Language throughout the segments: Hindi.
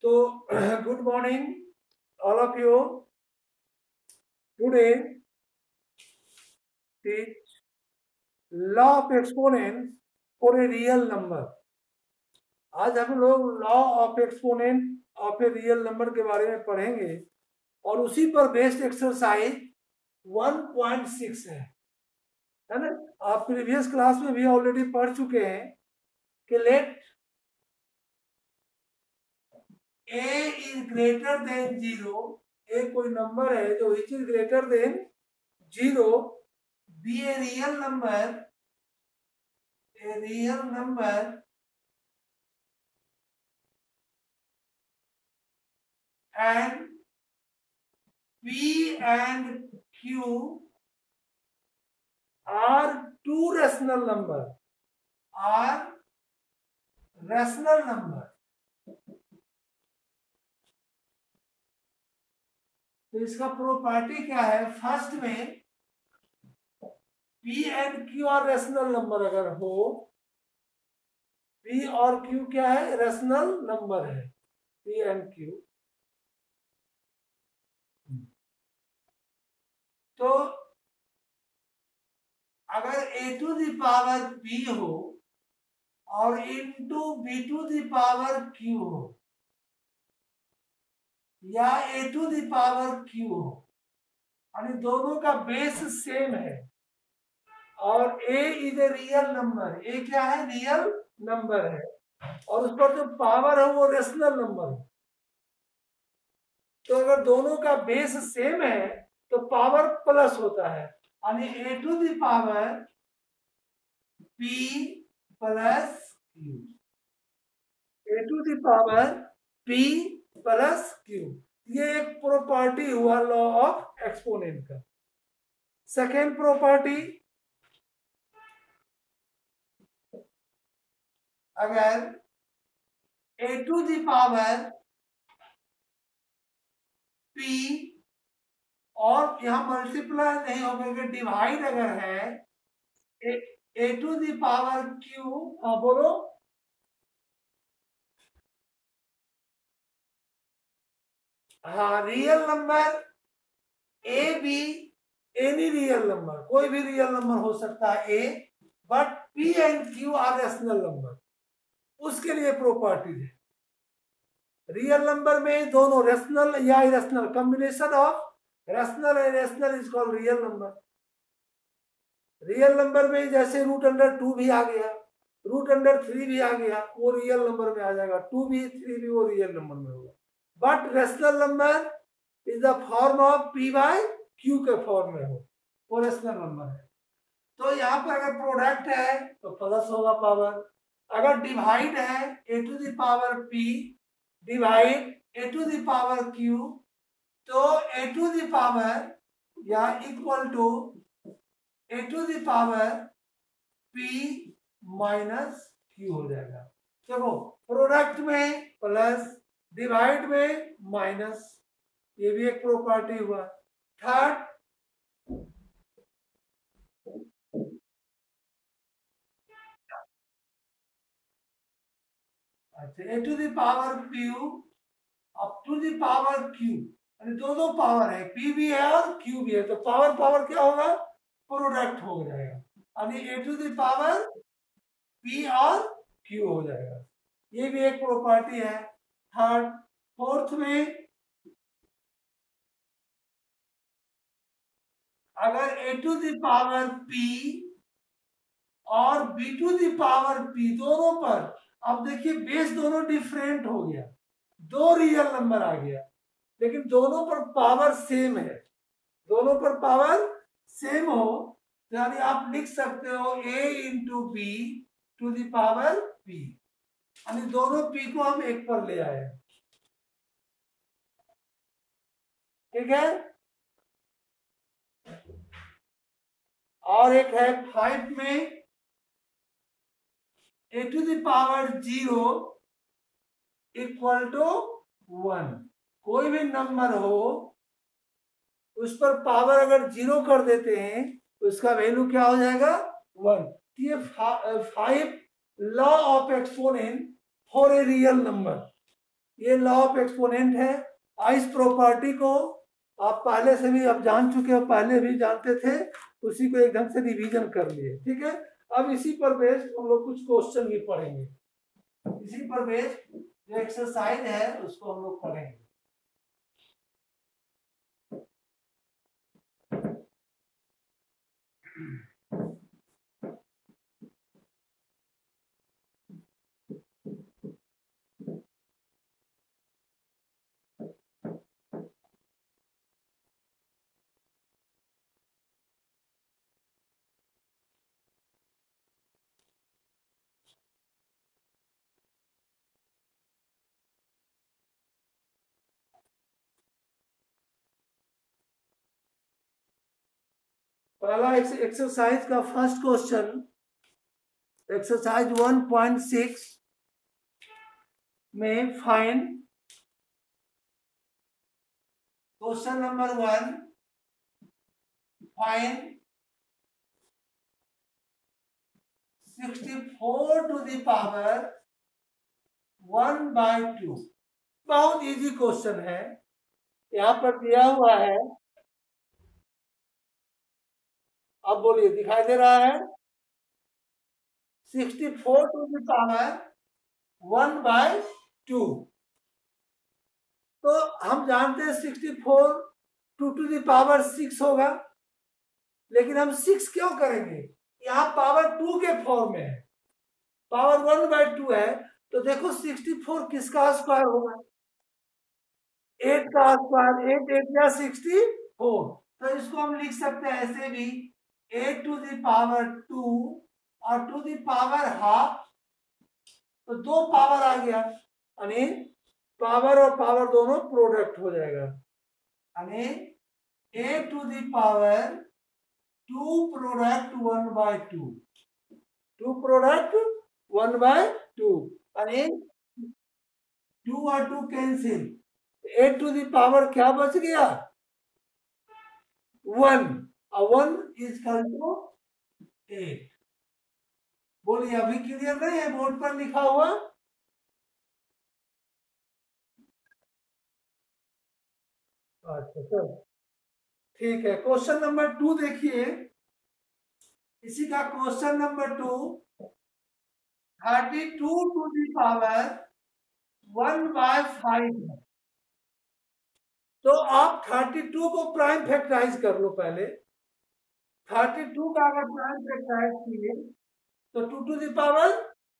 So, good morning, all of you. Today, teach law of exponents for a real number. आज हम लोग law of exponent of a real number के बारे में पढ़ेंगे और उसी पर बेस्ड एक्सरसाइज 1.6 है ना। आप प्रीवियस क्लास में भी ऑलरेडी पढ़ चुके हैं कि let a is greater than 0, a कोई नंबर है जो which is greater than 0, be a real number and P and Q are two rational number. तो इसका प्रॉपर्टी क्या है? फर्स्ट में P and Q और रेशनल नंबर अगर हो, P और Q क्या है? रेशनल नंबर है P and Q। तो अगर a to the power p हो और into b to the power q हो या a to the power q हो, यानी दोनों का बेस सेम है और a is a real number, a क्या है? रियल नंबर है और उस पर जो पावर है वो रेशनल नंबर है। तो अगर दोनों का बेस सेम है तो पावर प्लस होता है, यानी a to the power p plus q, a to the power p plus q। ये एक प्रॉपर्टी हुआ लॉ ऑफ एक्सपोनेंट का। सेकेंड प्रॉपर्टी, अगर a to the power p और यहां मल्टीप्लाई नहीं होकर डिवाइड अगर है a to the power q, हाँ बोलो, हाँ रियल नंबर a भी एनी रियल नंबर, कोई भी रियल नंबर हो सकता है a, but p and q are rational number, उसके लिए प्रॉपर्टी है। रियल नंबर में दोनों रेशनल या irrational, combination of rational and irrational is called real number. Real number में जैसे √2 भी आ गया, √3 भी आ गया, वो रियल नंबर में आ जाएगा, 2 भी 3 भी वो रियल नंबर में होगा। But rational number is the form of p by q के फॉर्म में हो, वो रेशनल नंबर है। तो यहाँ पर अगर प्रोडक्ट है तो प्लस होगा पावर, अगर डिवाइड है a to the power p divide a to the power q, तो a टू द पावर या equal to a to the power p minus q हो जाएगा। देखो प्रोडक्ट में प्लस, डिवाइड में माइनस, ये भी एक प्रॉपर्टी हुआ। थर्ड, अच्छा a to the power p up to the power q, यानी दो पावर है, p भी है और q भी है, तो पावर पावर क्या होगा? प्रोडक्ट हो जाएगा, यानी a to the power p और q हो जाएगा। ये भी एक प्रॉपर्टी है। थर्ड, फोर्थ में अगर a to the power p और b to the power p दोनों पर, अब देखिए बेस दोनों डिफरेंट हो गया, दो रियल नंबर आ गया, लेकिन दोनों पर पावर सेम है, दोनों पर पावर सेम हो, यानी आप लिख सकते हो a into b to the power p, यानी दोनों p को हम एक पर ले आए। ठीक है। और एक है 5 में a to the power 0 equal to 1, कोई भी नंबर हो उस पर पावर अगर 0 कर देते हैं तो उसका वैल्यू क्या हो जाएगा? 1। ये 5 law of exponent for a real number, ये लॉ ऑफ एक्सपोनेंट है। इस प्रॉपर्टी को आप पहले से भी अब जान चुके हो, पहले भी जानते थे, उसी को एक ढंग से रिवीजन कर लिए। ठीक है, अब इसी पर बेस्ड हम लोग कुछ क्वेश्चन भी पढ़ेंगे। इसी पर बेस्ड जो एक्सरसाइज है उसको हम लोग पढ़ेंगे। पहला एक्सरसाइज का फर्स्ट क्वेश्चन, एक्सरसाइज 1.6 में find question number 1, find 64 to the power 1/2। बहुत इजी क्वेश्चन है, यहां पर दिया हुआ है। अब बोलिए, दिखाई दे रहा है? 64 टू द पावर 1/2। तो हम जानते हैं 64 टू द पावर 6 होगा, लेकिन हम 6 क्यों करेंगे? यहाँ पावर 2 के फॉर्म में है, पावर 1/2 है। तो देखो 64 किसका स्क्वायर होगा? 8 का स्क्वायर, 8 8 या 64। तो इसको हम लिख सकते हैं ऐसे भी, 8 टू द पावर 2 और टू द पावर हाफ, तो 2 पावर आ गया, यानी पावर और पावर दोनों प्रोडक्ट हो जाएगा, यानी 8 to the power 2 product 1/2, 2 product 1/2, यानी 2 और 2 कैंसिल, 8 टू द पावर क्या बच गया? 1, और 1 इज इक्वल टू 8। बोलिए, अभी क्लियर नहीं है? बोर्ड पर लिखा हुआ। अच्छा सर, ठीक है। क्वेश्चन नंबर 2 देखिए, इसी का question number 2, 32 to the power 1/5 है। तो आप 32 को प्राइम फैक्टराइज कर लो पहले। 32 का अगर प्राइम फैक्टराइज किए तो 2 टू द पावर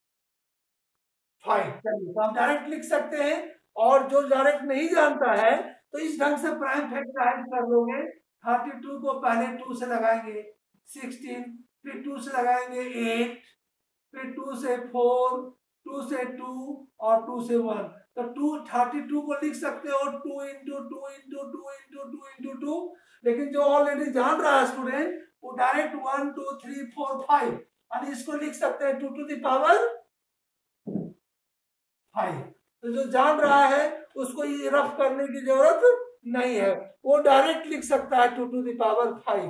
5। चलिए, तो आप डायरेक्ट लिख सकते हैं, और जो डायरेक्ट नहीं जानता है तो इस ढंग से प्राइम फैक्टराइज कर लोगे। 32 को पहले 2 से लगाएंगे 16, फिर 2 से लगाएंगे 8, फिर 2 से 4, 2 से 2 और 2 से 1। तो 32 को लिख सकते हो 2 इंटू 2 इंटू 2 इंटू 2 इंटू 2। लेकिन जो ऑलरेडी जान रहा है स्टूडेंट, वो डायरेक्ट 1 2 3 4 5, और इसको लिख सकते हैं 2 टू द पावर 5। तो जो जान रहा है उसको ये रफ करने की जरूरत नहीं है, वो डायरेक्ट लिख सकता है 2 to the power 5,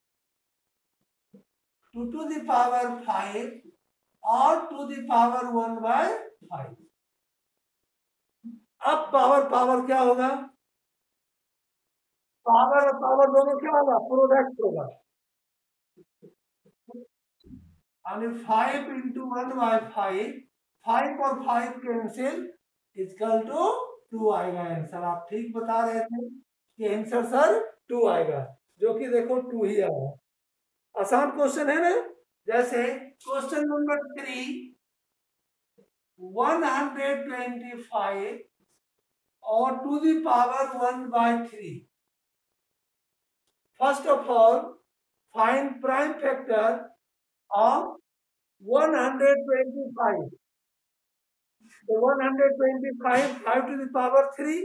2 to the power 5 और 2 द पावर 1/5। अब पावर पावर क्या होगा? पावर और पावर दोनों क्या होगा? प्रोडक्ट होगा, यानी 5 इंटू 1/5, 5 और 5 कैंसिल, इक्वल टू 2 आएगा आंसर। आप ठीक बता रहे थे कि आंसर सर 2 आएगा, जो कि देखो 2 ही आया। आसान क्वेश्चन है ना? जैसे क्वेश्चन नंबर 3, 125 और to the power 1/3। First of all find prime factor of 125। तो 125 5 टू द पावर 3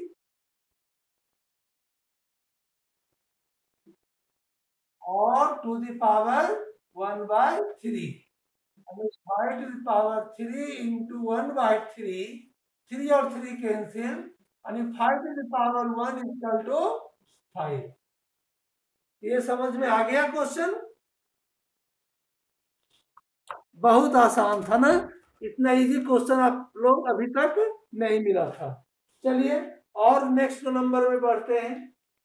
और to the power 1/3, 5 to the power 3 into 1/3, 3 और 3 कैंसिल, यानी 5 to the power 1 equal to 5। ये समझ में आ गया क्वेश्चन? बहुत आसान था ना? इतना इजी क्वेश्चन आप लोग अभी तक नहीं मिला था। चलिए और नेक्स्ट नंबर में बढ़ते हैं।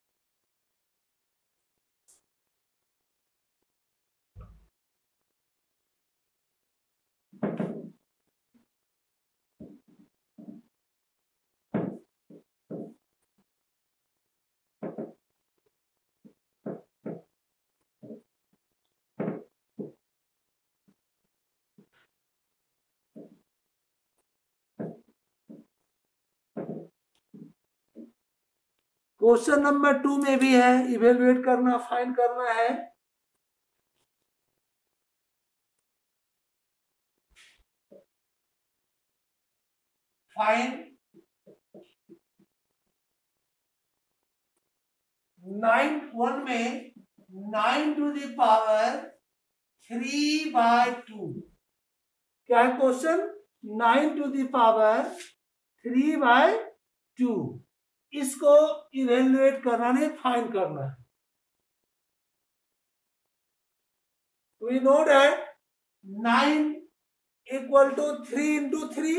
क्वेश्चन नंबर 2 में भी है, इवेलुएट करना, फाइंड करना है। फाइंड 1 में 9 टू द पावर 3/2। क्या है क्वेश्चन? 9 टू द पावर 3/2, इसको इवेल्युएट करना नहीं, फाइंड करना है। We know that 9 equal to 3 into 3,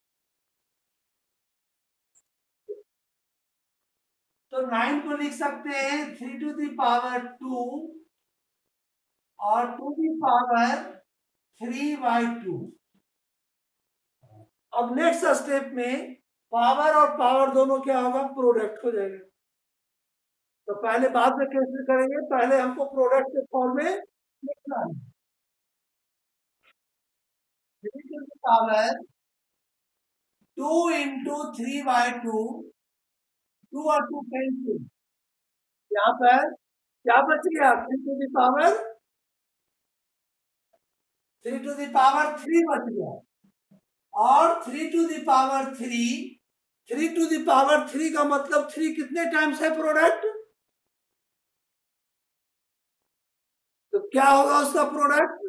तो 9 को लिख सकते हैं 3 टू द पावर 2 और 2 द पावर 3/2। अब नेक्स्ट स्टेप में पावर और पावर दोनों क्या होगा? प्रोडक्ट हो जाएगा। तो पहले बाद में कैसे करेंगे, पहले हमको प्रोडक्ट के फॉर्म में लिखना है। 3 टू द पावर 2 इंटू 3/2, 2 और 2 कैंसिल, यहाँ पर क्या बच गया? 3 टू द पावर 3 बच गया। और 3 to the power 3 to the power 3 का मतलब 3 कितने टाइम्स है प्रोडक्ट? तो क्या होगा उसका प्रोडक्ट?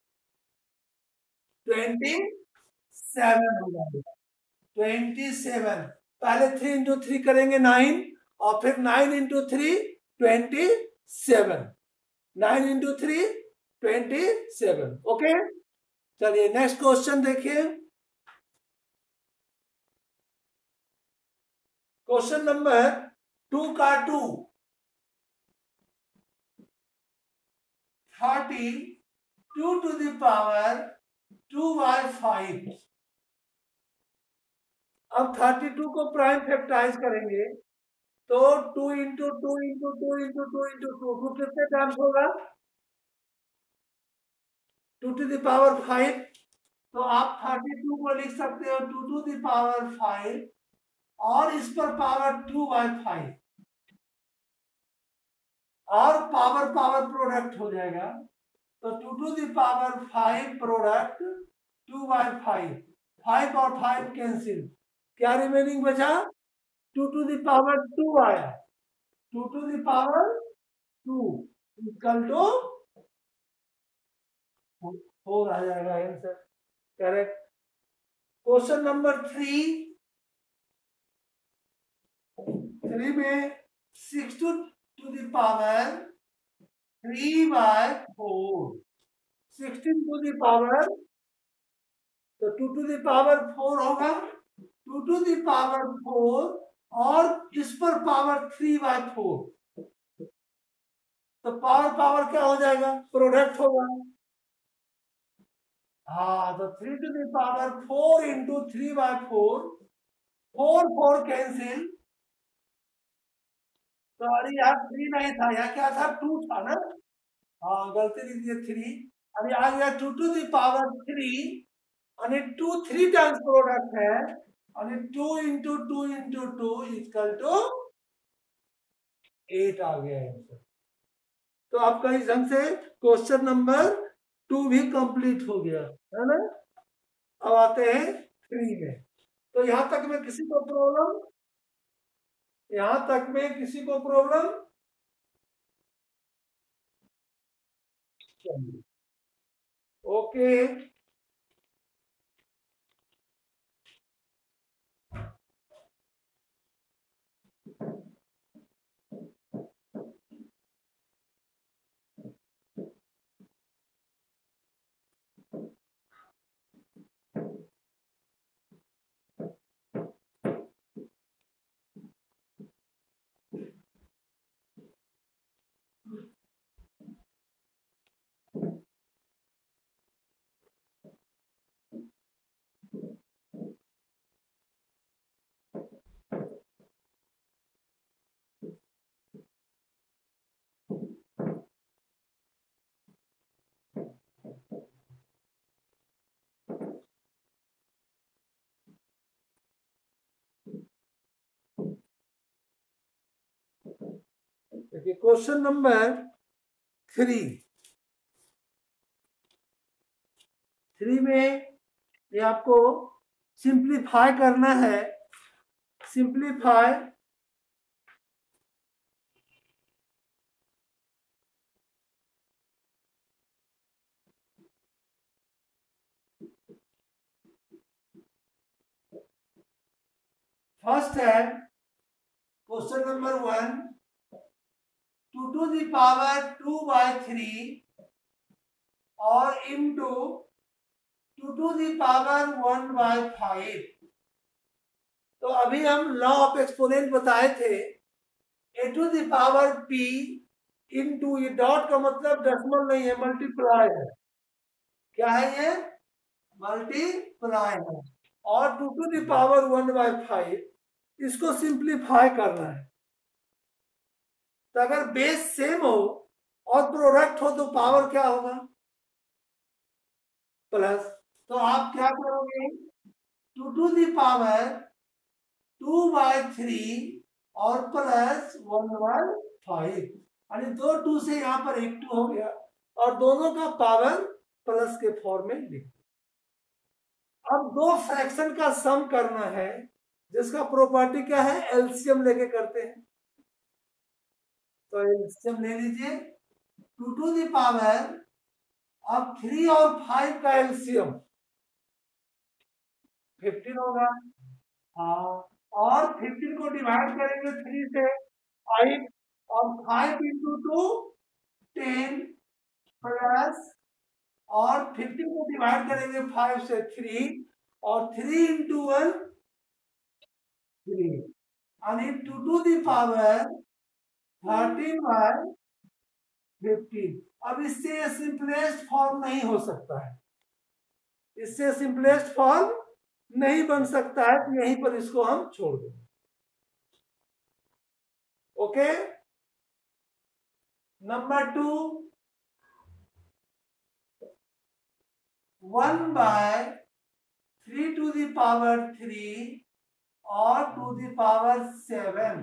27 होगा। 27। पहले 3 इंटू 3 करेंगे 9, और फिर 9 इंटू 3 27। 9 इंटू 3 27। ओके, चलिए नेक्स्ट क्वेश्चन देखिए। क्वेश्चन नंबर 2 का 2, 32 टू द पावर 2/5। अब 32 को प्राइम फैक्टराइज करेंगे तो 2 इंटू 2 इंटू 2 इंटू 2 इंटू 2 कितने टाइम्स होगा? 2 टू द पावर 5। तो आप 32 को लिख सकते हो 2 टू द पावर 5, और इस पर पावर 2/5, और पावर पावर प्रोडक्ट हो जाएगा। तो 2 टू द पावर 5 प्रोडक्ट 2/5, 5 और 5 कैंसिल, क्या रिमेनिंग बचा? 2 टू द पावर 2 आया। 2 to the power 2 equal to 4 आ जाएगा आंसर, करेक्ट। क्वेश्चन नंबर 3 में 6 to the power 3/4, 16 to the power, तो 2 टू द पावर 4 होगा। 2 टू द पावर 4 और इस पर पावर 3/4, तो पावर पावर क्या हो जाएगा? प्रोडक्ट होगा। हाँ, तो 3 to the power 4 into 3/4, 4 cancel, तो अरे यार 3 नहीं था, यहाँ क्या था? 2 था ना। हाँ, गलती लिख दिया 3। अभी आ गया 2 टू द पावर 3, અને 2 3 टाइम्स प्रोडक्ट है, અને 2 इंटू 2 इंटू 2 इक्वल टू 8 आ गया आंसर। तो आपका इस ढंग से क्वेश्चन नंबर 2 भी कंप्लीट हो गया है ना। अब आते हैं 3 में। तो यहां तक में किसी को प्रॉब्लम? यहां तक में किसी को प्रॉब्लम? ओके, देखिए क्वेश्चन नंबर 3 में ये आपको सिंप्लीफाई करना है। सिंप्लीफाई फर्स्ट है question number 1, 2 to the power 2/3 और इनटू 2 to the power 1/5। तो अभी हम लॉ ऑफ एक्सपोनेंट बताए थे, a to the power p into, ये डॉट का मतलब डेसिमल नहीं है, मल्टीप्लाई है। क्या है ये? मल्टीप्लाई है। और 2 to the power 1/5 इसको सिंप्लीफाई करना है। तो अगर बेस सेम हो और प्रोडक्ट हो तो पावर क्या होगा? प्लस। तो आप क्या करोगे? 2 to the power 2/3 और प्लस 1/5, यानी 2 2 से यहाँ पर एक 2 हो गया और दोनों का पावर प्लस के फॉर्म में लिख। अब दो फ्रैक्शन का सम करना है, जिसका प्रॉपर्टी क्या है? एलसीएम लेके करते हैं। तो एलसीएम ले लीजिए। 2 to the power, अब 3 और 5 का एलसीएम 15 होगा। हाँ, और 15 को डिवाइड करेंगे 3 से 5, और 5 इंटू 2 10 प्लस, और 15 को डिवाइड करेंगे 5 से 3, और 3 इंटू 1 3, यानी 2 to the power 13/15। अब इससे सिंपलेस्ट फॉर्म नहीं हो सकता है, इससे सिंपलेस्ट फॉर्म नहीं बन सकता है, तो यहीं पर इसको हम छोड़ देंगे। Okay. Number 2, 1/3 to the power 3 और 2 the power 7,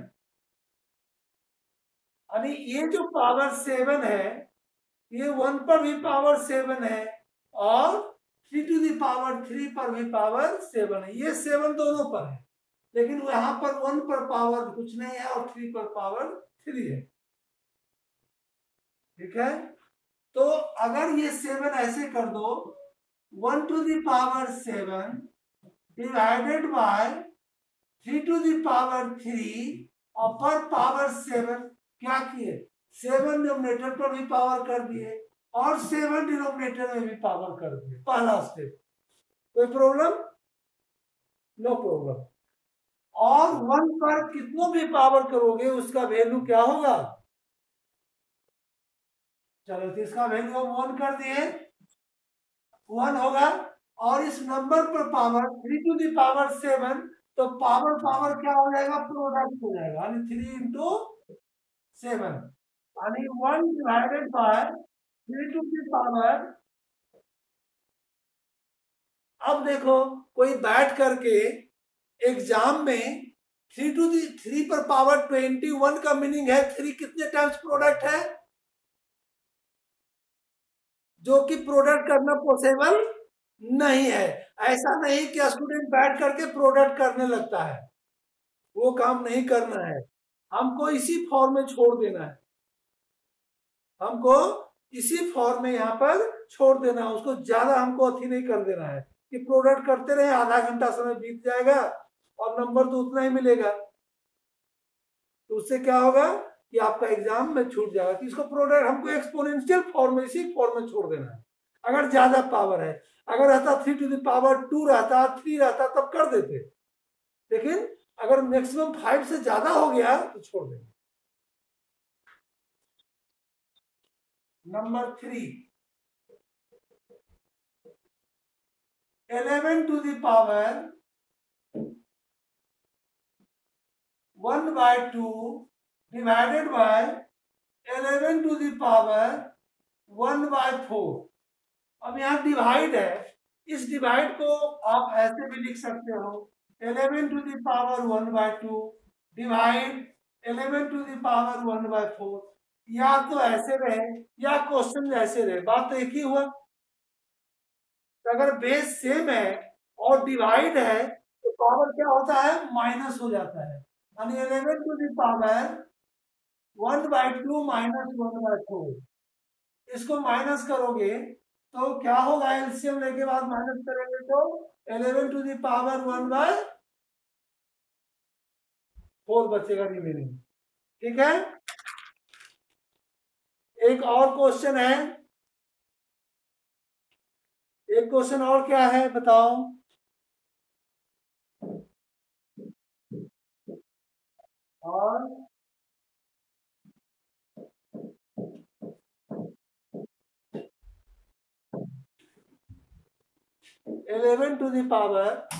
यानी ये जो पावर 7 है ये 1 पर भी पावर 7 है और 3 to the power 3 पर भी पावर 7 है। ये 7 दोनों पर है, लेकिन यहां पर 1 पर पावर कुछ नहीं है और 3 पर पावर 3 है। ठीक है। तो अगर ये 7 ऐसे कर दो, 1 to the power 7 divided by 3 to the power 3 और पर पावर 7 क्या किए? 7 डिनोमिनेटर पर भी पावर कर दिए और 7 डिनोमिनेटर में भी पावर कर दिए। पहला स्टेप। कोई प्रॉब्लम? No problem. और 1 पर कितनों भी पावर करोगे उसका वैल्यू क्या होगा? चलो, तो इसका वैल्यू हम 1 कर दिए, 1 होगा। और इस नंबर पर पावर 3 to the power 7, तो पावर पावर क्या हो जाएगा? प्रोडक्ट हो जाएगा, यानी 3 इंटू 7, यानी 1 divided by 3 to the power। अब देखो, कोई बैठ करके एग्जाम में 3 पर पावर 21 का मीनिंग है 3 कितने टाइम्स प्रोडक्ट है, जो कि प्रोडक्ट करना पॉसिबल नहीं है। ऐसा नहीं कि स्टूडेंट बैठ करके प्रोडक्ट करने लगता है, वो काम नहीं करना है। हमको इसी फॉर्म में छोड़ देना है, हमको इसी फॉर्म में यहाँ पर छोड़ देना है। उसको ज्यादा हमको अथी नहीं कर देना है कि प्रोडक्ट करते रहे, आधा घंटा समय बीत जाएगा और नंबर तो उतना ही मिलेगा। तो उससे क्या होगा कि आपका एग्जाम में छूट जाएगा। कि इसको प्रोडक्ट हमको एक्सपोनेंशियल फॉर्म में, इसी फॉर्म में छोड़ देना है। अगर ज्यादा पावर है, अगर रहता 3 to the power 2 रहता, 3 रहता, तब कर देते, लेकिन अगर मैक्सिमम 5 से ज्यादा हो गया तो छोड़ देंगे। Number 3, 11 to the power 1/2 divided by 11 to the power 1/4। अब यहाँ डिवाइड है, इस डिवाइड को आप ऐसे भी लिख सकते हो, 11 to the power 1/2 divide 11 to the power 1/4। या तो ऐसे रहे या क्वेश्चन ऐसे रहे, बात तो एक ही हुआ। तो अगर बेस सेम है और डिवाइड है तो पावर क्या होता है, माइनस हो जाता है। यानी 11 to the power 1/2 माइनस 1/4, इसको माइनस करोगे तो क्या होगा, एलसीएम लेके बाद माइनस करेंगे तो 11 to the power 1/4 बचेगा रिमेनिंग। ठीक है, एक और क्वेश्चन है, एक क्वेश्चन और क्या है बताओ। और 11 to the power